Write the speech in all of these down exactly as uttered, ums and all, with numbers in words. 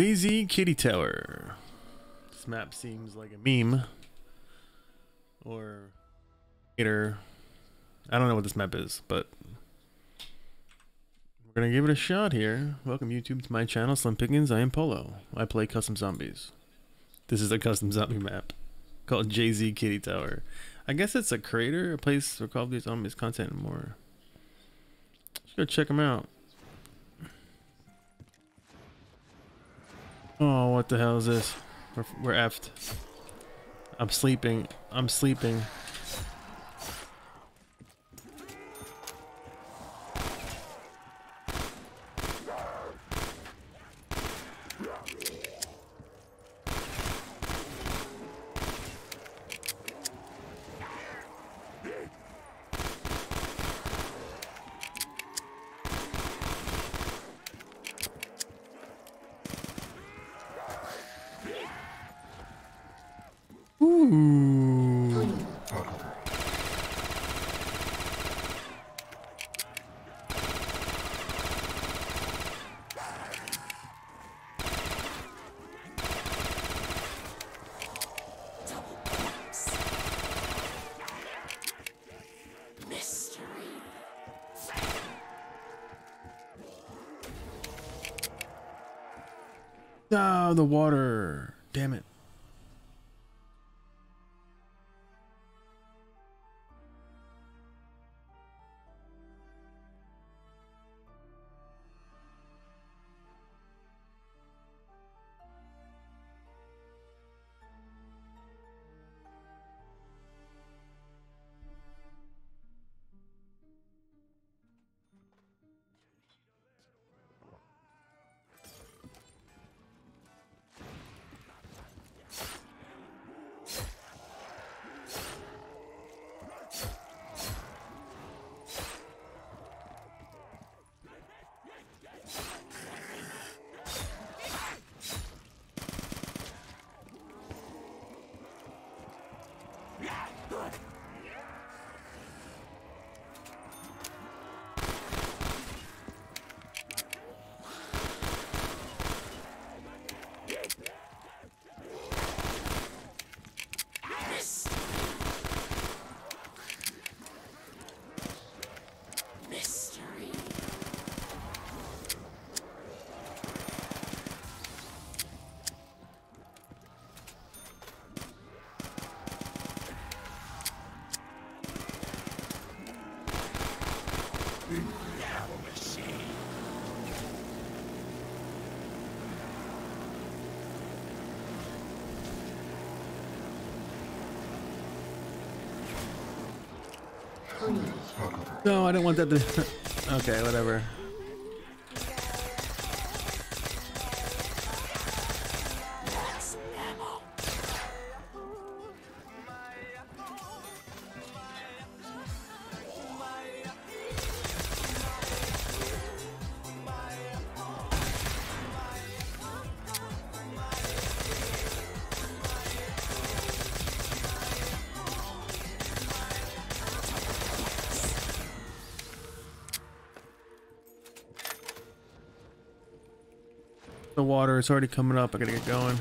Jay-Z Kitty Tower. This map seems like a meme. Or... Hater. I don't know what this map is, but... We're gonna give it a shot here. Welcome YouTube to my channel, Slim Pickens. I am Polo. I play custom zombies. This is a custom zombie map called Jay-Z Kitty Tower. I guess it's a creator, a place for Call of Duty Zombies content and more. Let's go check them out. Oh, what the hell is this? We're, we're effed. I'm sleeping. I'm sleeping. Ooh. Mystery. Ah, the water. Damn it. No, I don't want that to... Okay, whatever. The water is already coming up. I gotta get going.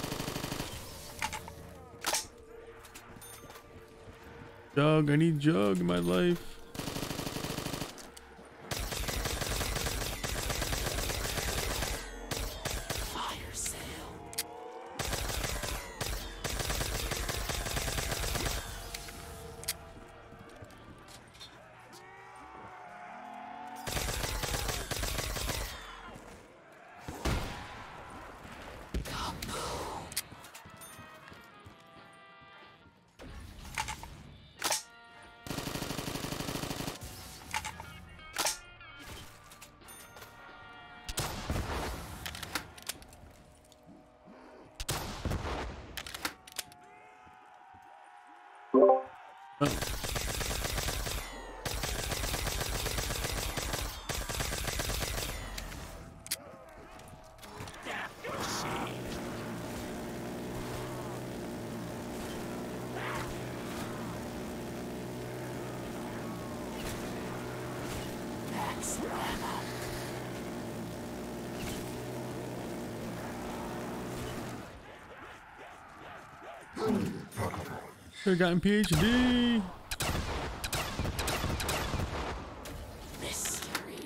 Jug, I need jug in my life. Fire sale. Oh. I got a PhD. Mystery.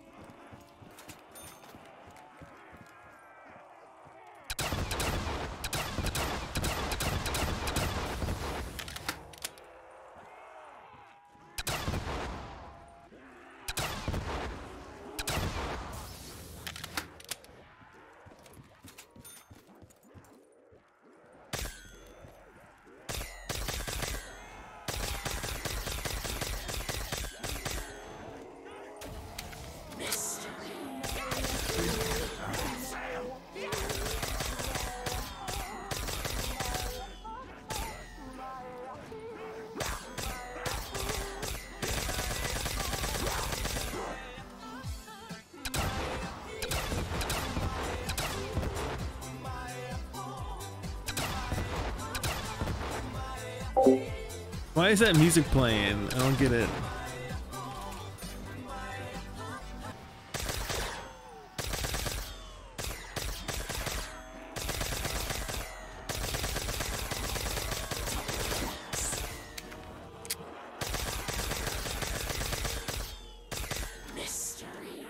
Why is that music playing? I don't get it. Mystery.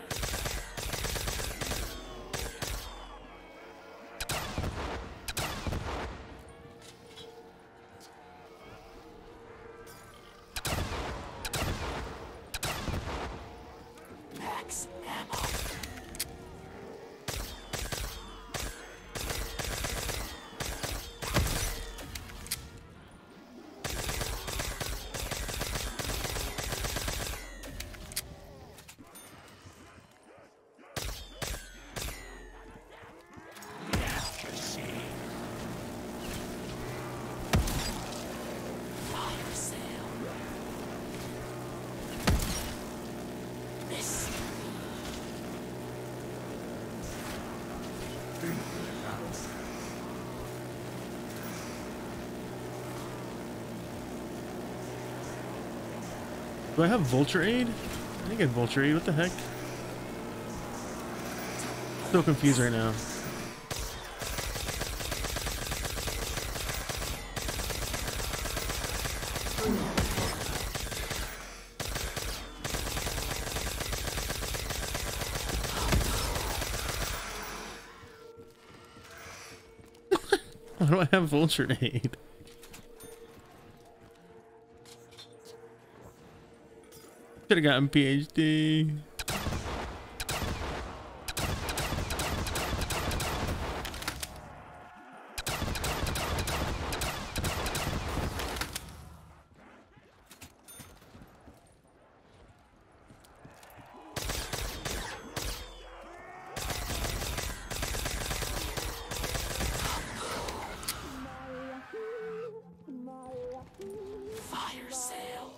Max ammo. Fire sale. Mystery. Do I have Vulture Aid? I didn't get Vulture Aid. What the heck? So confused right now. Why do I have Vulture Aid? Should have gotten PhD. Fire sale.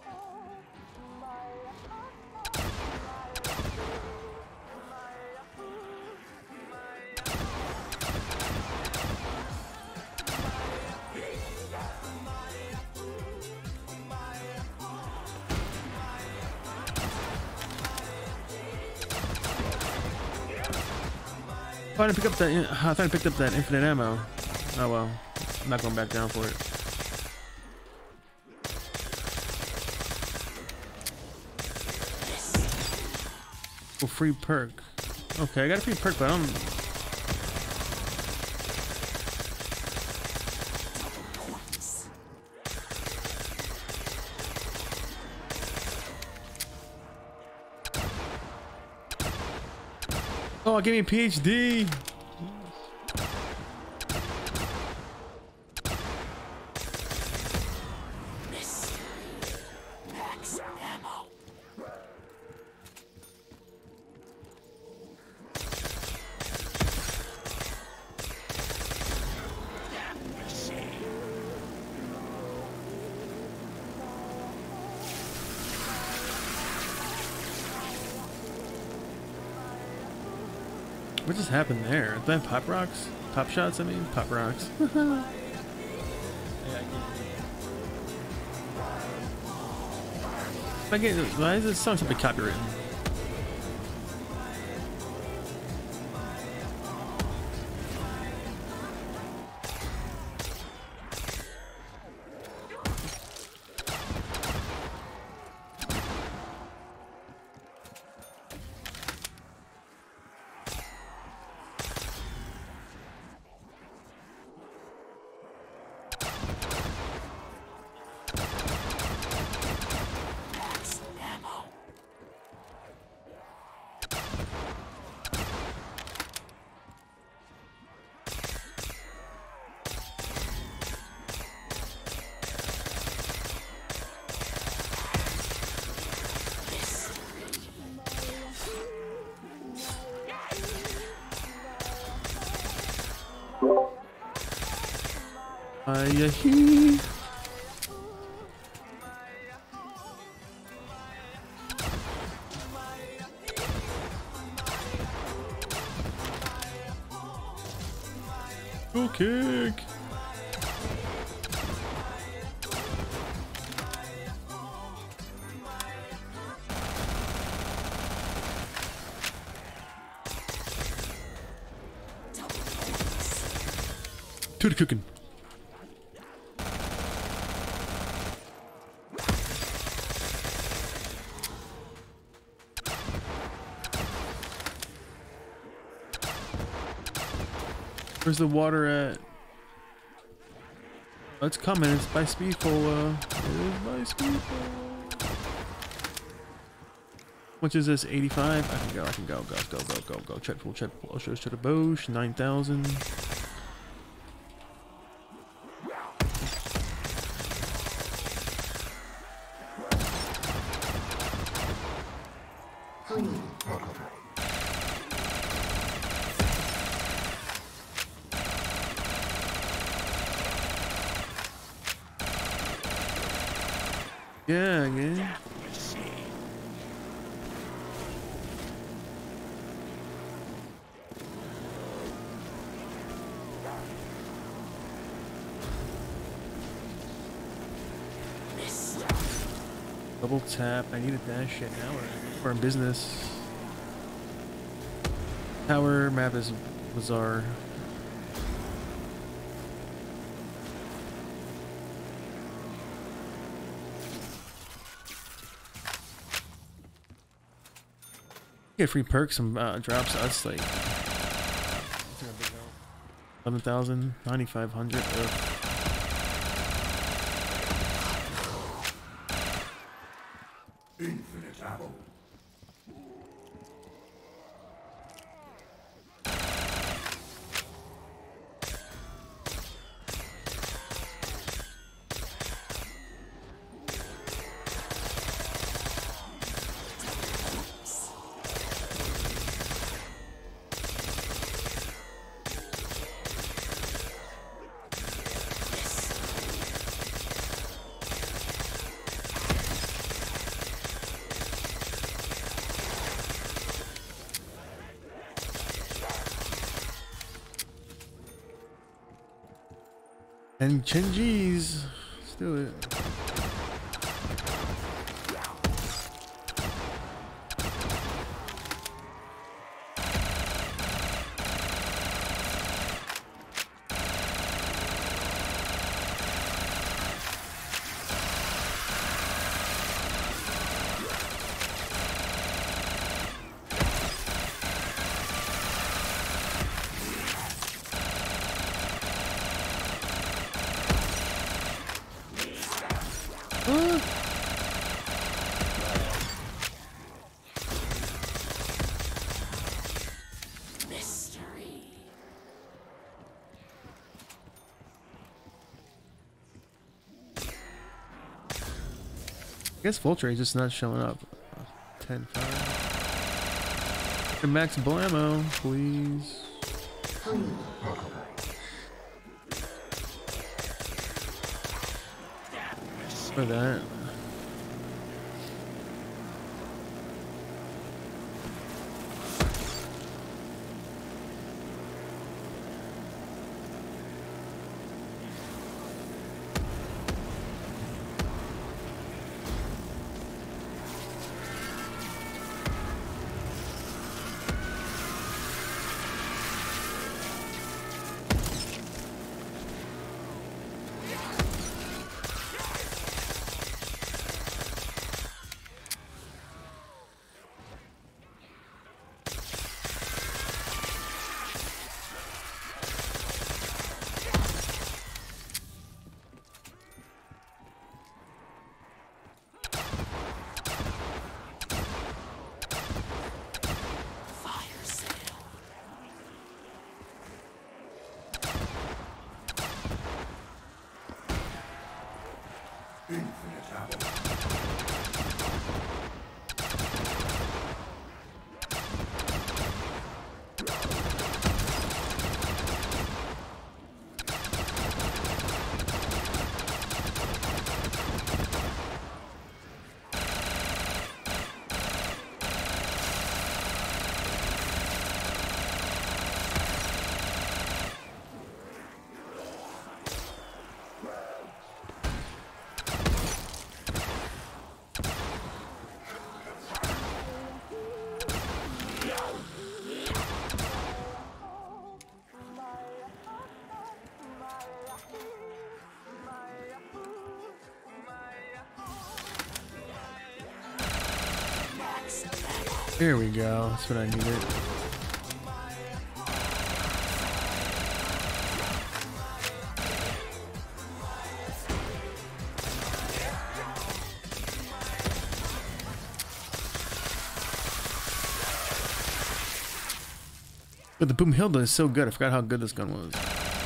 I thought I picked up that. I thought I picked up that infinite ammo. Oh well, I'm not going back down for it. Oh, free perk. Okay, I got a free perk, but I don't. Oh, give me a PhD. Mystery. Max ammo. What just happened there? Did I have pop rocks? Pop shots, I mean? Pop rocks. I get, why is this song something copywritten? Ay-yahee. Go kick. To the cooking. Where's the water at? Oh, it's coming. It's by Speedful. Uh, it is by Speedful. Which is this? eighty-five? I can go. I can go. Go. Go. Go. Go. Go. Check full. Check full. Shows to the Bosch. nine thousand. Yeah, yeah. Double tap. I need a dash shit now. We're, we're in business. Tower map is bizarre. Get free perks and uh, drops us like eleven thousand, ninety-five hundred. Infinite ammo. And Chenji's. Let's do it. Huh? Mystery. I guess Vulture is just not showing up. ten five. And Max Blammo, please. For that. There we go. That's what I needed. But the Boomhilda is so good. I forgot how good this gun was.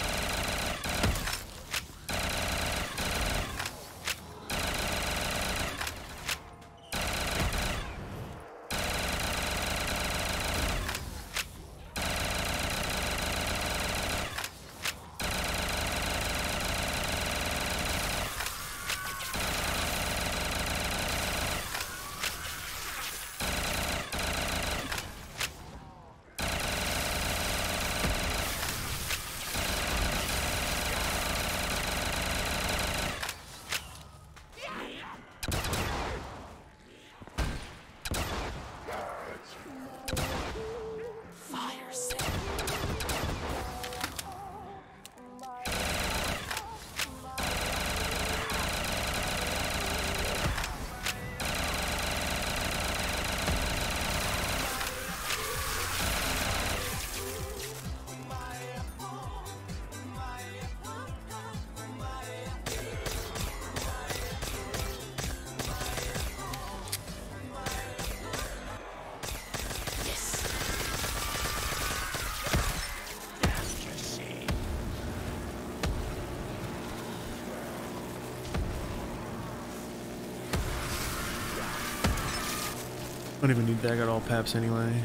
I don't even need that. I got all paps anyway.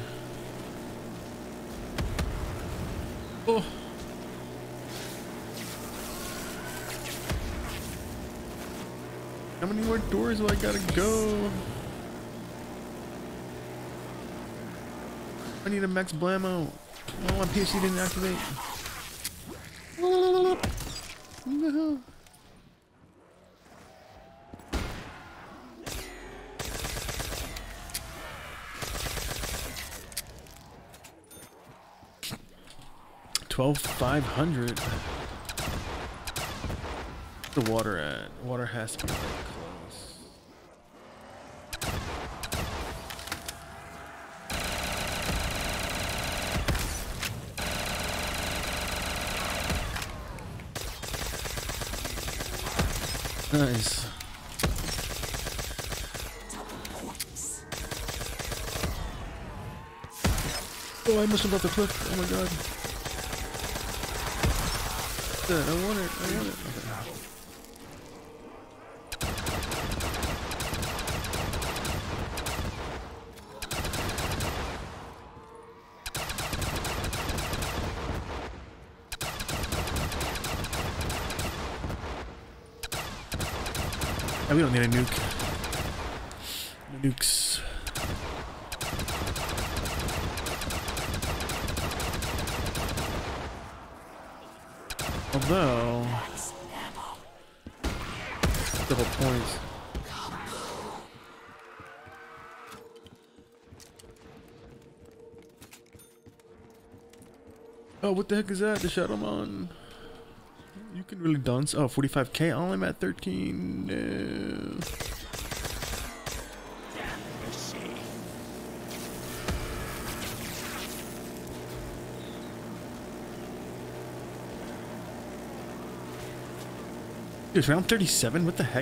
Oh. How many more doors do I gotta go? I need a max blammo. Oh, my P C didn't activate. No. twelve five hundred. Where's the water at? Water has to be really close. Nice. Oh, I must have got the cliff. Oh my god. I want it, I want it. Okay. Oh, we don't need a nuke. No nukes. Although, double points. Oh, what the heck is that? The Shadowmon. You can really dance. Oh, forty-five K. Oh, I'm at thirteen. No. Dude, round thirty-seven? What the heck?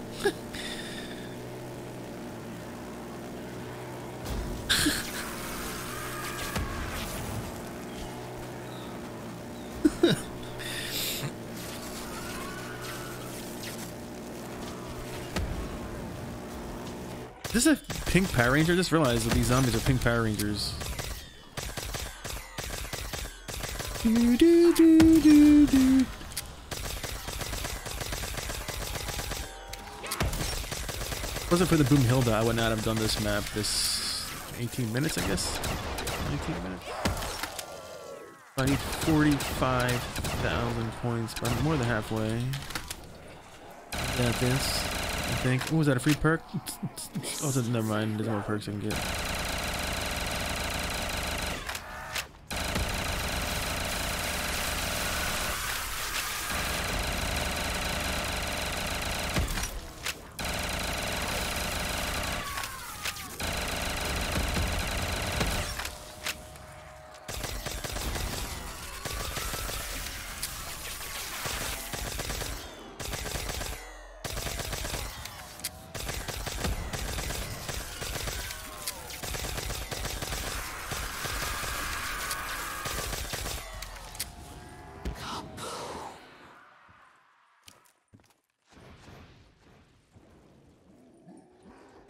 Is this a pink Power Ranger? I just realized that these zombies are pink Power Rangers. Do, do, do, do, do. Wasn't for the Boomhilda, I would not have done this map this eighteen minutes, I guess. nineteen minutes. I need forty-five thousand points, but I'm more than halfway. Got this, I think. What was that, a free perk? Oh, never mind. There's more perks I can get.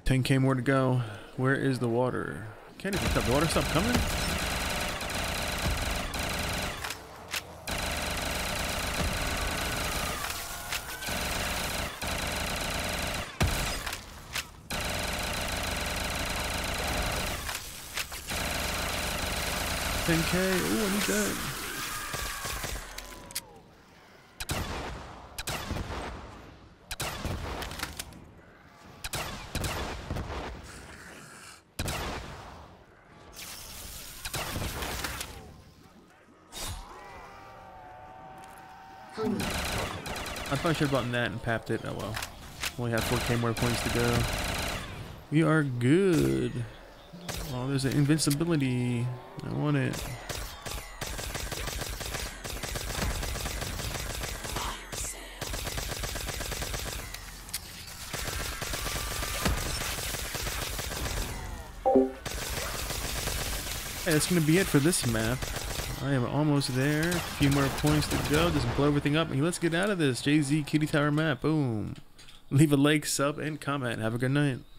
ten K more to go. Where is the water? Can't even stop. The water stop coming? ten K. Ooh, I need that. I probably should have bought that and papped it. Oh well. Only have four K more points to go. We are good. Oh, there's an invincibility. I want it. Hey, that's gonna be it for this map. I am almost there. A few more points to go. Just blow everything up. And let's get out of this J Z Kitty Tower map. Boom. Leave a like, sub, and comment. Have a good night.